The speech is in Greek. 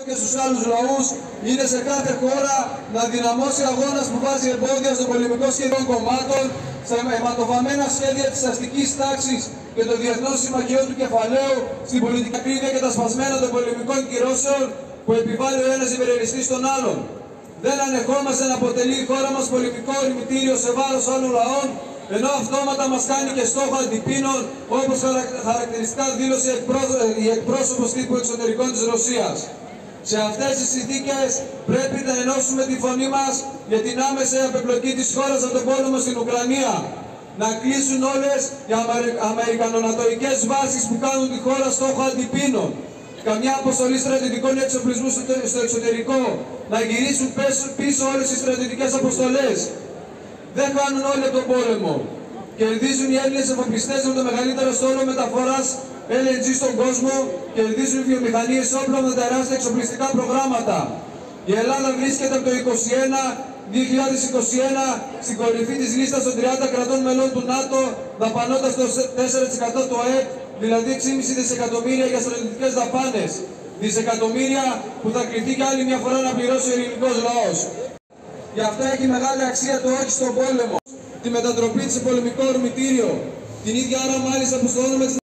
και στους άλλους λαούς είναι σε κάθε χώρα να δυναμώσει αγώνας που βάζει εμπόδια στο πολεμικό σχέδιο των κομμάτων, στα αιματοβαμμένα σχέδια της αστικής τάξης και των διεθνών συμμαχιών του κεφαλαίου, στην πολιτική ακρίβεια και τα σπασμένα των πολεμικών κυρώσεων που επιβάλλει ο ένας υπερελιστής στον άλλον. Δεν ανεχόμαστε να αποτελεί η χώρα μας πολεμικό ορμητήριο σε βάρος άλλων λαών, ενώ αυτόματα μας κάνει και στόχο αντιπίνων, όπως χαρακτηριστικά δήλωσε η εκπρόσωπος τύπου εξωτερικών της Ρωσίας. Σε αυτές τις συνθήκες πρέπει να ενώσουμε τη φωνή μας για την άμεση απεμπλοκή της χώρας από τον πόλεμο στην Ουκρανία. Να κλείσουν όλες οι αμερικανονατοικές βάσεις που κάνουν τη χώρα στόχο αντιπίνων. Καμιά αποστολή στρατιωτικών εξοπλισμού στο εξωτερικό. Να γυρίσουν πίσω όλες οι στρατιωτικές αποστολές. Δεν κάνουν όλοι τον πόλεμο. Κερδίζουν οι Έλληνες εφοπλιστές με το μεγαλύτερο στόλο μεταφοράς LNG στον κόσμο, κερδίζουν βιομηχανίες όπλων με τεράστια εξοπλιστικά προγράμματα. Η Ελλάδα βρίσκεται από το 2021 στην κορυφή της λίστας των 30 κρατών μελών του ΝΑΤΟ, δαπανώντας το 4% του ΑΕΠ, δηλαδή 6,5 δισεκατομμύρια για στρατιωτικές δαπάνες. Δισεκατομμύρια που θα κληθεί κι άλλη μια φορά να πληρώσει ο ελληνικός λαός. Γι' αυτό έχει μεγάλη αξία το όχι στον πόλεμο, τη μετατροπή της σε πολεμικό ορμητήριο. Την ίδια ώρα μάλιστα που στο όνομα της